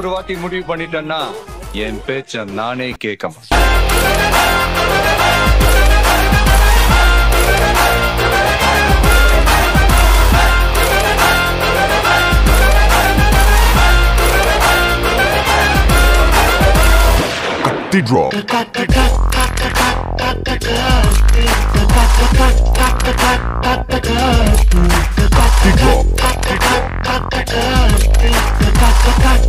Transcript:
ஒரு வாட்டி முடிவு பண்ணிட்டேன்னா என் பேச்ச நானே கேட்க மாட்டேன். Drop. Drop.